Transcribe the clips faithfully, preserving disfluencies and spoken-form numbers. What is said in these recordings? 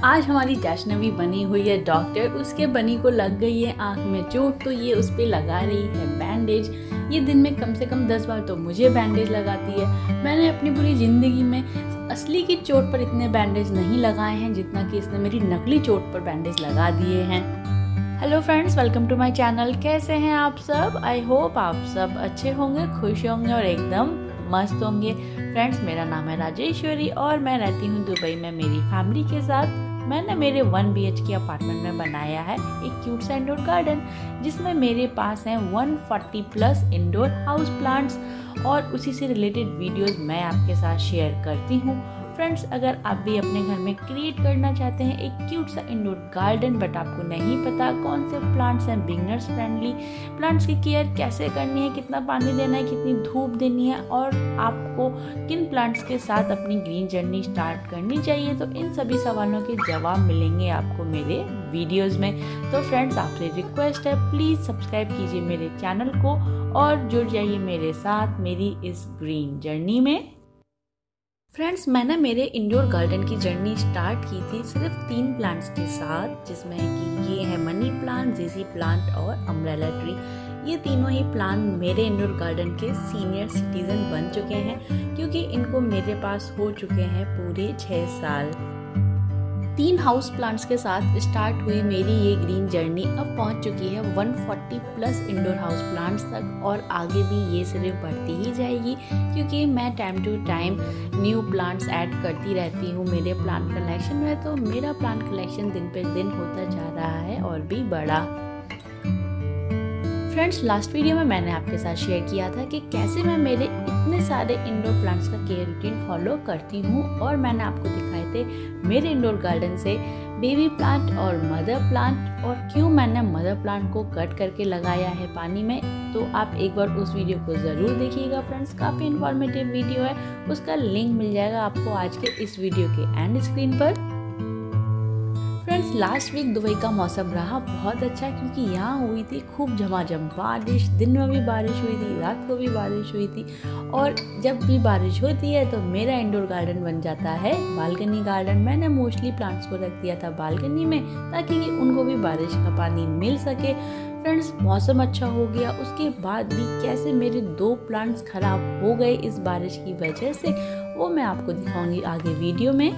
आज हमारी जैष्णवी बनी हुई है डॉक्टर, उसके बनी को लग गई है आँख में चोट, तो ये उस पर लगा रही है बैंडेज। ये दिन में कम से कम दस बार तो मुझे बैंडेज लगाती है। मैंने अपनी पूरी ज़िंदगी में असली की चोट पर इतने बैंडेज नहीं लगाए हैं जितना कि इसने मेरी नकली चोट पर बैंडेज लगा दिए हैं। Hello friends, welcome to my channel. कैसे हैं आप सब? आई होप आप सब अच्छे होंगे, खुश होंगे और एकदम मस्त होंगे। फ्रेंड्स, मेरा नाम है राजेश्वरी और मैं रहती हूँ दुबई में मेरी फैमिली के साथ। मैंने मेरे one B H K apartment में बनाया है एक क्यूट सा इंडोर गार्डन, जिसमें मेरे पास हैं एक सौ चालीस प्लस इंडोर हाउस प्लांट्स और उसी से रिलेटेड वीडियोस मैं आपके साथ शेयर करती हूँ। फ्रेंड्स, अगर आप भी अपने घर में क्रिएट करना चाहते हैं एक क्यूट सा इंडोर गार्डन, बट आपको नहीं पता कौन से प्लांट्स हैं बिगनर्स फ्रेंडली, प्लांट्स की केयर कैसे करनी है, कितना पानी देना है, कितनी धूप देनी है और आपको किन प्लांट्स के साथ अपनी ग्रीन जर्नी स्टार्ट करनी चाहिए, तो इन सभी सवालों के जवाब मिलेंगे आपको मेरे वीडियोज़ में। तो फ्रेंड्स, आपसे रिक्वेस्ट है, प्लीज़ सब्सक्राइब कीजिए मेरे चैनल को और जुड़ जाइए मेरे साथ मेरी इस ग्रीन जर्नी में। फ्रेंड्स, मैंने मेरे इंडोर गार्डन की जर्नी स्टार्ट की थी सिर्फ तीन प्लांट्स के साथ, जिसमें कि ये है मनी प्लांट, जीजी प्लांट और अम्ब्रेला ट्री। ये तीनों ही प्लांट मेरे इंडोर गार्डन के सीनियर सिटीजन बन चुके हैं, क्योंकि इनको मेरे पास हो चुके हैं पूरे छः साल। तीन हाउस प्लांट्स के साथ स्टार्ट हुई मेरी ये ग्रीन जर्नी अब पहुंच चुकी है एक सौ चालीस प्लस इंडोर हाउस प्लांट्स तक, और आगे भी ये सिर्फ बढ़ती ही जाएगी, क्योंकि मैं time to time new plants add करती रहती हूँ मेरे प्लांट कलेक्शन में। तो मेरा प्लांट कलेक्शन दिन पे दिन होता जा रहा है और भी बड़ा। फ्रेंड्स, लास्ट वीडियो में मैंने आपके साथ शेयर किया था कि कैसे मैं मेरे इतने सारे इंडोर प्लांट्स का केयर रूटीन फॉलो करती हूँ, और मैंने आपको दिखाए थे मेरे इंडोर गार्डन से बेबी प्लांट और मदर प्लांट, और क्यों मैंने मदर प्लांट को कट करके लगाया है पानी में। तो आप एक बार उस वीडियो को ज़रूर देखिएगा फ्रेंड्स, काफ़ी इन्फॉर्मेटिव वीडियो है, उसका लिंक मिल जाएगा आपको आज के इस वीडियो के एंड स्क्रीन पर। फ्रेंड्स, लास्ट वीक दुबई का मौसम रहा बहुत अच्छा, क्योंकि यहाँ हुई थी खूब झमाझम बारिश। दिन में भी बारिश हुई थी, रात को भी बारिश हुई थी, और जब भी बारिश होती है तो मेरा इंडोर गार्डन बन जाता है बालकनी गार्डन। मैंने मोस्टली प्लांट्स को रख दिया था बालकनी में, ताकि उनको भी बारिश का पानी मिल सके। फ्रेंड्स, मौसम अच्छा हो गया, उसके बाद भी कैसे मेरे दो प्लांट्स खराब हो गए इस बारिश की वजह से, वो मैं आपको दिखाऊंगी आगे वीडियो में।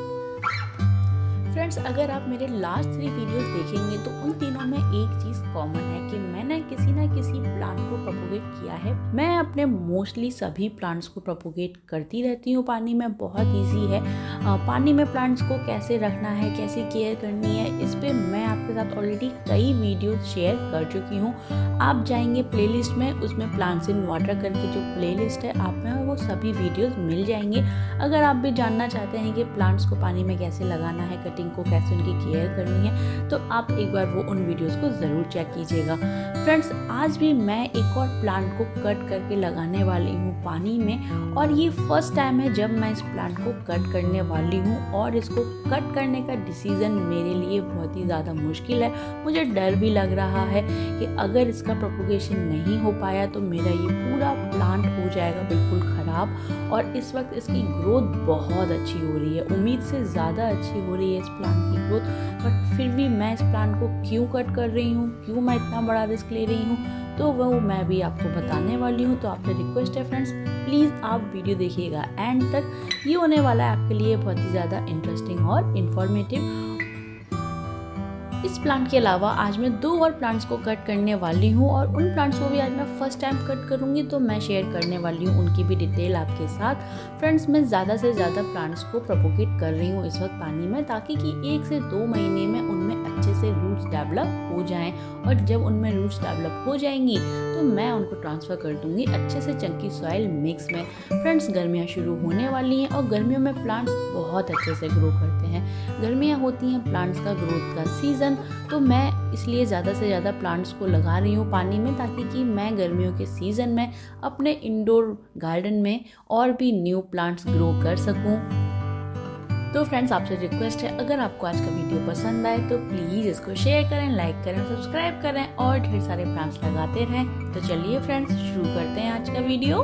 फ्रेंड्स, अगर आप मेरे लास्ट थ्री वीडियोस देखेंगे तो उन तीनों में एक चीज़ कॉमन है कि मैंने किसी ना किसी प्लांट को प्रोपोगेट किया है। मैं अपने मोस्टली सभी प्लांट्स को प्रोपोगेट करती रहती हूँ पानी में। बहुत इजी है आ, पानी में प्लांट्स को कैसे रखना है, कैसे केयर करनी है, इस पे मैं आपके साथ ऑलरेडी कई वीडियोस शेयर कर चुकी हूँ। आप जाएंगे प्लेलिस्ट में, उसमें प्लांट्स इन वाटर करके जो प्लेलिस्ट है, आप में वो सभी वीडियोस मिल जाएंगे। अगर आप भी जानना चाहते हैं कि प्लांट्स को पानी में कैसे लगाना है, कटिंग को कैसे उनकी केयर करनी है, तो आप एक बार वो उन वीडियोस को ज़रूर चेक कीजिएगा। फ्रेंड्स, आज भी मैं एक और प्लांट को कट करके लगाने वाली हूँ पानी में, और ये फर्स्ट टाइम है जब मैं इस प्लांट को कट करने वाली हूँ, और इसको कट करने का डिसीज़न मेरे लिए बहुत ही ज़्यादा मुश्किल है। मुझे डर भी लग रहा है कि अगर इसका प्रोपोगेशन नहीं हो पाया तो मेरा ये पूरा प्लांट हो जाएगा बिल्कुल ख़राब, और इस वक्त इसकी ग्रोथ बहुत अच्छी हो रही है, उम्मीद से ज़्यादा अच्छी हो रही है इस प्लांट की ग्रोथ। बट फिर भी मैं इस प्लांट को क्यों कट कर रही हूँ, क्यों मैं इतना बड़ा रिस्क ले रही हूँ, तो वो मैं भी आपको बताने वाली हूँ। तो आपसे रिक्वेस्ट है फ्रेंड्स, प्लीज़ आप वीडियो देखिएगा एंड तक। ये होने वाला है आपके लिए बहुत ही ज़्यादा इंटरेस्टिंग और इन्फॉर्मेटिव। इस प्लांट के अलावा आज मैं दो और प्लांट्स को कट करने वाली हूँ, और उन प्लांट्स को भी आज मैं फर्स्ट टाइम कट करूँगी, तो मैं शेयर करने वाली हूँ उनकी भी डिटेल आपके साथ। फ्रेंड्स, मैं ज़्यादा से ज़्यादा प्लांट्स को प्रोपोगेट कर रही हूँ इस वक्त पानी में, ताकि कि एक से दो महीने में उनमें अच्छे से रूट्स डेवलप हो जाएं, और जब उनमें रूट्स डेवलप हो जाएंगी तो मैं उनको ट्रांसफ़र कर दूँगी अच्छे से चंकी सॉइल मिक्स में। फ्रेंड्स, गर्मियाँ शुरू होने वाली हैं, और गर्मियों में प्लांट्स बहुत अच्छे से ग्रो करते हैं। गर्मियाँ होती हैं प्लांट्स का ग्रोथ का सीज़न, तो मैं इसलिए ज़्यादा से ज़्यादा प्लांट्स को लगा रही हूँ पानी में, ताकि कि मैं गर्मियों के सीज़न में अपने इंडोर गार्डन में और भी न्यू प्लांट्स ग्रो कर सकूँ। तो फ्रेंड्स, आपसे रिक्वेस्ट है, अगर आपको आज का वीडियो पसंद आए तो प्लीज़ इसको शेयर करें, लाइक करें, सब्सक्राइब करें और ढेर सारे प्लांट्स लगाते रहें। तो चलिए फ्रेंड्स, शुरू करते हैं आज का वीडियो।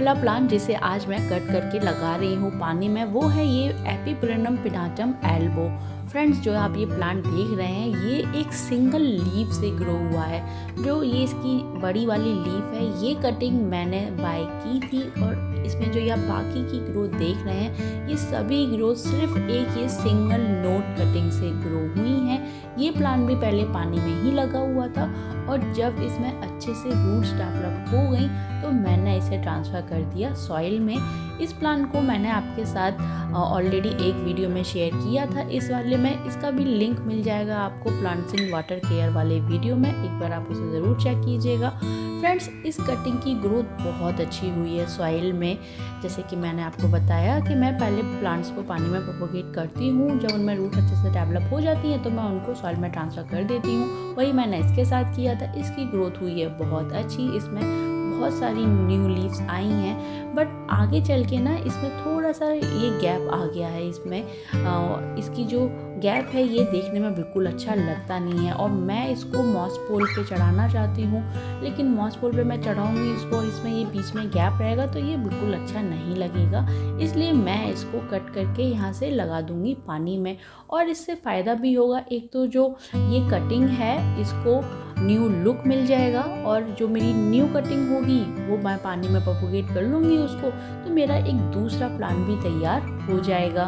पहला प्लांट जिसे आज मैं कट करके लगा रही हूँ पानी में वो है ये एपीपेरेनम पिनाटम एल्बो। फ्रेंड्स, जो आप ये प्लांट देख रहे हैं ये एक सिंगल लीफ से ग्रो हुआ है। जो ये इसकी बड़ी वाली लीफ है ये कटिंग मैंने बाय की थी और इसमें जो ये आप बाकी की ग्रोथ देख रहे हैं ये सभी ग्रोथ सिर्फ एक ये सिंगल नोट कटिंग से ग्रो हुई हैं। ये प्लांट भी पहले पानी में ही लगा हुआ था और जब इसमें अच्छे से रूट्स डेवलप हो गई तो मैंने इसे ट्रांसफ़र कर दिया सॉइल में। इस प्लांट को मैंने आपके साथ ऑलरेडी एक वीडियो में शेयर किया था इस वाले में, इसका भी लिंक मिल जाएगा आपको प्लांट्स इन वाटर केयर वाले वीडियो में, एक बार आप उसे ज़रूर चेक कीजिएगा। फ्रेंड्स, इस कटिंग की ग्रोथ बहुत अच्छी हुई है सॉइल में। जैसे कि मैंने आपको बताया कि मैं पहले प्लांट्स को पानी में प्रोपोगेट करती हूँ, जब उनमें रूट अच्छे से डेवलप हो जाती हैं तो मैं उनको सॉइल में ट्रांसफ़र कर देती हूँ। वही मैंने इसके साथ किया था। इसकी ग्रोथ हुई है बहुत अच्छी, इसमें बहुत सारी न्यू लीव्स आई हैं, बट आगे चल के ना इसमें थोड़ा सा ये गैप आ गया है। इसमें आ, इसकी जो गैप है ये देखने में बिल्कुल अच्छा लगता नहीं है और मैं इसको मॉस पोल पे चढ़ाना चाहती हूँ, लेकिन मॉस पोल पे मैं चढ़ाऊँगी इसको और इसमें ये बीच में गैप रहेगा तो ये बिल्कुल अच्छा नहीं लगेगा। इसलिए मैं इसको कट करके यहाँ से लगा दूँगी पानी में और इससे फ़ायदा भी होगा। एक तो जो ये कटिंग है इसको न्यू लुक मिल जाएगा और जो मेरी न्यू कटिंग होगी वो मैं पानी में प्रोपोगेट कर लूँगी उसको, तो मेरा एक दूसरा प्लांट भी तैयार हो जाएगा।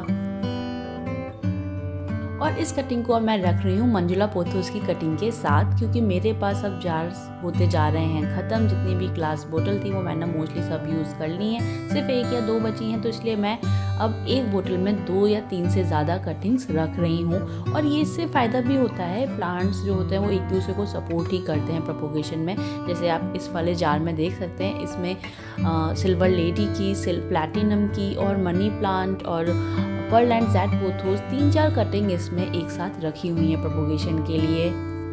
और इस कटिंग को अब मैं रख रही हूँ मंजुला पोथोस की कटिंग के साथ, क्योंकि मेरे पास अब जार्स होते जा रहे हैं ख़त्म। जितनी भी ग्लास बोतल थी वो मैंने मोस्टली सब यूज़ कर ली हैं, सिर्फ एक या दो बची हैं, तो इसलिए मैं अब एक बोतल में दो या तीन से ज़्यादा कटिंग्स रख रही हूँ। और ये इससे फ़ायदा भी होता है, प्लांट्स जो होते हैं वो एक दूसरे को सपोर्ट ही करते हैं प्रोपोगेशन में। जैसे आप इस वाले जार में देख सकते हैं, इसमें आ, सिल्वर लेडी की, सिल प्लैटिनम की और मनी प्लांट और पर्ल एंड ज़ैड पोथोस तीन चार कटिंग इसमें एक साथ रखी हुई हैं प्रोपोगेशन के लिए।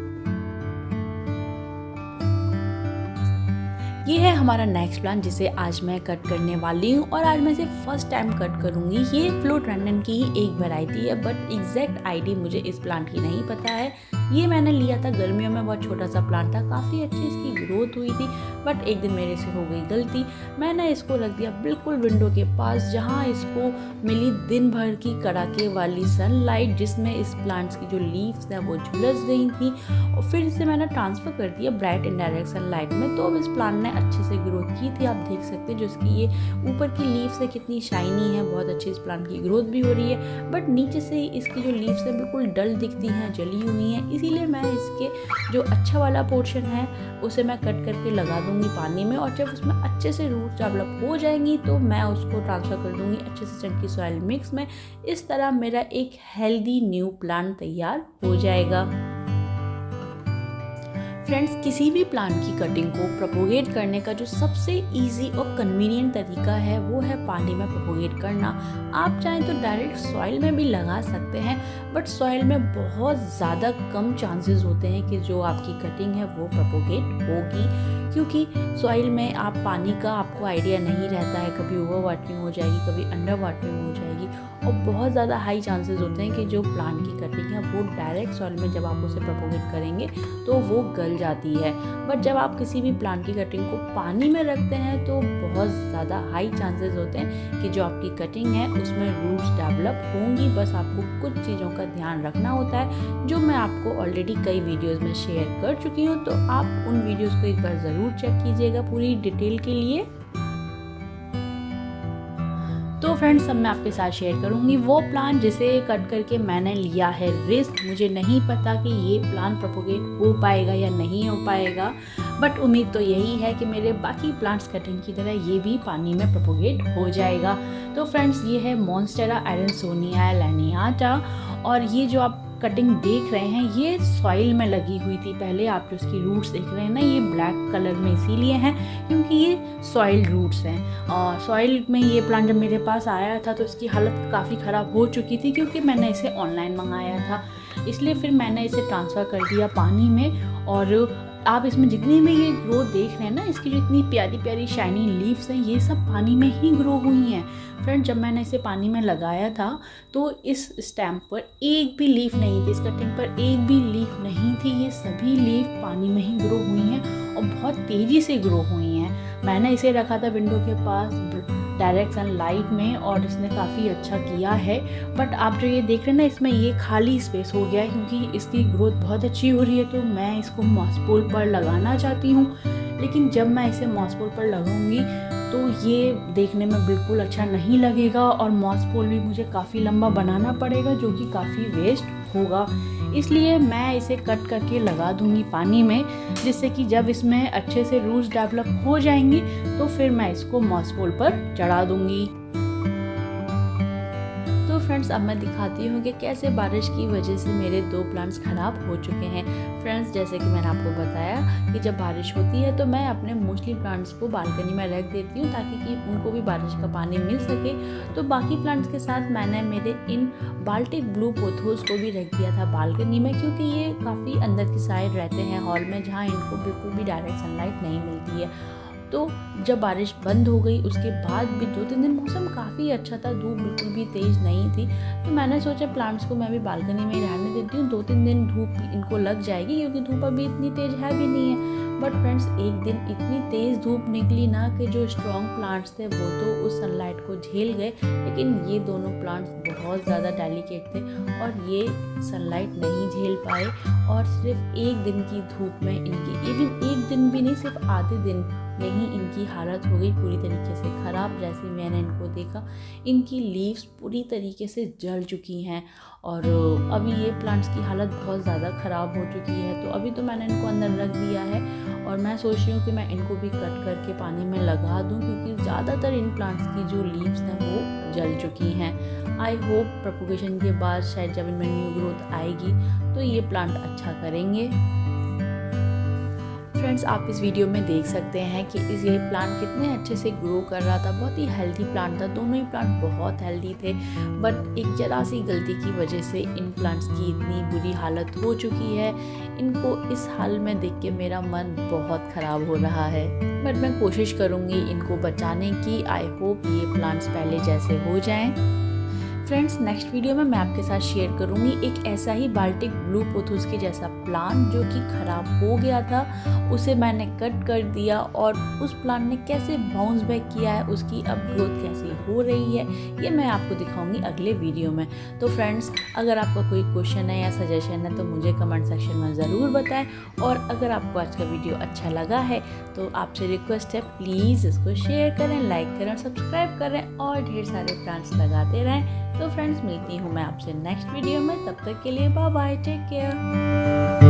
ये है हमारा नेक्स्ट प्लांट जिसे आज मैं कट करने वाली हूँ और आज मैं इसे फर्स्ट टाइम कट करूँगी। ये फ्लोट्रेंडन की ही एक वैरायटी है, बट एग्जैक्ट आईडी मुझे इस प्लांट की नहीं पता है। ये मैंने लिया था गर्मियों में, बहुत छोटा सा प्लांट था, काफ़ी अच्छी इसकी ग्रोथ हुई थी, बट एक दिन मेरे से हो गई गलती। मैंने इसको रख दिया बिल्कुल विंडो के पास जहाँ इसको मिली दिन भर की कड़ाके वाली सनलाइट, जिसमें इस प्लांट्स की जो लीव्स हैं वो झुलस गई थी और फिर इसे मैंने ट्रांसफ़र कर दिया ब्राइट इनडायरेक्ट सनलाइट में। तो अब इस प्लांट ने अच्छे से ग्रोथ की थी, आप देख सकते हैं जो इसकी ये ऊपर की लीव्स है कितनी शाइनी है, बहुत अच्छी इस प्लांट की ग्रोथ भी हो रही है, बट नीचे से इसकी जो लीव्स है बिल्कुल डल दिखती हैं, जली हुई हैं। इसीलिए मैं इसके जो अच्छा वाला पोर्शन है उसे मैं कट करके लगा दूंगी पानी में और जब उसमें अच्छे से रूट्स डेवलप हो जाएंगी तो मैं उसको ट्रांसफ़र कर दूंगी अच्छे से चंकी सॉइल मिक्स में। इस तरह मेरा एक हेल्दी न्यू प्लांट तैयार हो जाएगा। फ्रेंड्स, किसी भी प्लांट की कटिंग को प्रोपोगेट करने का जो सबसे इजी और कन्वीनियंट तरीका है वो है पानी में प्रोपोगेट करना। आप चाहें तो डायरेक्ट सॉइल में भी लगा सकते हैं, बट सॉइल में बहुत ज़्यादा कम चांसेस होते हैं कि जो आपकी कटिंग है वो प्रोपोगेट होगी, क्योंकि सॉइल में आप पानी का आपको आइडिया नहीं रहता है, कभी ओवर वाटरिंग हो जाएगी, कभी अंडर वाटरिंग हो जाएगी और बहुत ज़्यादा हाई चांसेस होते हैं कि जो प्लांट की कटिंग है वो डायरेक्ट सॉइल में जब आप उसे प्रोपोगेट करेंगे तो वो गल जाती है। बट जब आप किसी भी प्लांट की कटिंग को पानी में रखते हैं तो बहुत ज़्यादा हाई चांसेस होते हैं कि जो आपकी कटिंग है उसमें रूट्स डेवलप होंगी। बस आपको कुछ चीज़ों का ध्यान रखना होता है जो मैं आपको ऑलरेडी कई वीडियोज़ में शेयर कर चुकी हूँ, तो आप उन वीडियोज़ को एक बार ज़रूर चेक कीजिएगा पूरी डिटेल के लिए। तो फ्रेंड्स, अब मैं आपके साथ शेयर करूंगी वो प्लांट जिसे कट करके मैंने लिया है रिस्क। मुझे नहीं पता कि ये प्लांट प्रोपोगेट हो पाएगा या नहीं हो पाएगा, बट उम्मीद तो यही है कि मेरे बाकी प्लांट्स कटिंग की तरह ये भी पानी में प्रोपोगेट हो जाएगा। तो फ्रेंड्स, ये है मॉन्स्टेरा एडेंसोनिया लैनियाटा और ये जो आप कटिंग देख रहे हैं ये सॉइल में लगी हुई थी पहले। आप जो इसकी रूट्स देख रहे हैं ना ये ब्लैक कलर में इसीलिए हैं क्योंकि ये सॉइल रूट्स हैं। और सॉइल में ये प्लांट जब मेरे पास आया था तो इसकी हालत काफ़ी ख़राब हो चुकी थी क्योंकि मैंने इसे ऑनलाइन मंगाया था, इसलिए फिर मैंने इसे ट्रांसफ़र कर दिया पानी में। और आप इसमें जितनी भी ये ग्रोथ देख रहे हैं ना, इसकी जो इतनी प्यारी प्यारी शाइनी लीव्स हैं ये सब पानी में ही ग्रो हुई हैं। फ्रेंड, जब मैंने इसे पानी में लगाया था तो इस स्टैम्प पर एक भी लीफ नहीं थी, इस कटिंग पर एक भी लीफ नहीं थी, ये सभी लीफ पानी में ही ग्रो हुई हैं और बहुत तेज़ी से ग्रो हुई हैं। मैंने इसे रखा था विंडो के पास डायरेक्ट सनलाइट में और इसने काफ़ी अच्छा किया है। बट आप जो ये देख रहे हैं ना, इसमें ये खाली स्पेस हो गया है क्योंकि इसकी ग्रोथ बहुत अच्छी हो रही है। तो मैं इसको मॉसपोल पर लगाना चाहती हूँ, लेकिन जब मैं इसे मॉसपोल पर लगाऊंगी तो ये देखने में बिल्कुल अच्छा नहीं लगेगा और मॉसपोल भी मुझे काफ़ी लंबा बनाना पड़ेगा जो कि काफ़ी वेस्ट होगा। इसलिए मैं इसे कट करके लगा दूंगी पानी में, जिससे कि जब इसमें अच्छे से रूट्स डेवलप हो जाएंगी तो फिर मैं इसको मॉसपोल पर चढ़ा दूंगी। तो फ्रेंड्स, अब मैं दिखाती हूँ कि कैसे बारिश की वजह से मेरे दो प्लांट्स ख़राब हो चुके हैं। फ्रेंड्स, जैसे कि मैंने आपको बताया कि जब बारिश होती है तो मैं अपने मोस्टली प्लांट्स को बालकनी में रख देती हूँ ताकि कि उनको भी बारिश का पानी मिल सके। तो बाकी प्लांट्स के साथ मैंने मेरे इन बाल्टिक ब्लू पोथोस को भी रख दिया था बालकनी में, क्योंकि ये काफ़ी अंदर की साइड रहते हैं हॉल में, जहाँ इनको बिल्कुल भी डायरेक्ट सनलाइट नहीं मिलती है। तो जब बारिश बंद हो गई उसके बाद भी दो तीन दिन मौसम काफ़ी अच्छा था, धूप बिल्कुल भी तेज़ नहीं थी। तो मैंने सोचा प्लांट्स को मैं भी बालकनी में ही रहने देती हूँ, दो तीन दिन धूप इनको लग जाएगी क्योंकि धूप अभी इतनी तेज़ है भी नहीं है। बट फ्रेंड्स, एक दिन इतनी तेज़ धूप निकली ना कि जो स्ट्रॉन्ग प्लांट्स थे वो तो उस सनलाइट को झेल गए, लेकिन ये दोनों प्लांट्स बहुत ज़्यादा डेलिकेट थे और ये सनलाइट नहीं झेल पाए। और सिर्फ एक दिन की धूप में इनकी, इवन एक दिन भी नहीं, सिर्फ आधे दिन में ही इनकी हालत हो गई पूरी तरीके से ख़राब। जैसे मैंने इनको देखा, इनकी लीव्स पूरी तरीके से जल चुकी हैं और अभी ये प्लांट्स की हालत बहुत ज़्यादा ख़राब हो चुकी है। तो अभी तो मैंने इनको अंदर रख दिया है और मैं सोच रही हूँ कि मैं इनको भी कट करके पानी में लगा दूँ, क्योंकि ज़्यादातर इन प्लांट्स की जो लीव्स हैं वो जल चुकी हैं। आई होप प्रोपगेशन के बाद शायद जब इनमें न्यू ग्रोथ आएगी तो ये प्लांट अच्छा करेंगे। फ्रेंड्स, आप इस वीडियो में देख सकते हैं कि इस ये प्लांट कितने अच्छे से ग्रो कर रहा था, बहुत ही हेल्दी प्लांट था, दोनों ही प्लांट बहुत हेल्दी थे। बट एक जरा सी गलती की वजह से इन प्लांट्स की इतनी बुरी हालत हो चुकी है। इनको इस हाल में देख के मेरा मन बहुत ख़राब हो रहा है, बट मैं कोशिश करूँगी इनको बचाने की। आई होप ये प्लांट्स पहले जैसे हो जाएँ। फ्रेंड्स, नेक्स्ट वीडियो में मैं आपके साथ शेयर करूंगी एक ऐसा ही बाल्टिक ब्लू पोथोस के जैसा प्लांट जो कि ख़राब हो गया था, उसे मैंने कट कर दिया और उस प्लांट ने कैसे बाउंस बैक किया है, उसकी अब ग्रोथ कैसी हो रही है, ये मैं आपको दिखाऊंगी अगले वीडियो में। तो फ्रेंड्स, अगर आपका कोई क्वेश्चन है या सजेशन है तो मुझे कमेंट सेक्शन में ज़रूर बताएं। और अगर आपको आज का वीडियो अच्छा लगा है तो आपसे रिक्वेस्ट है, प्लीज़ इसको शेयर करें, लाइक करें, सब्सक्राइब करें और ढेर सारे प्लांट्स लगाते रहें। तो फ्रेंड्स, मिलती हूँ मैं आपसे नेक्स्ट वीडियो में, तब तक के लिए बाय बाय, टेक केयर।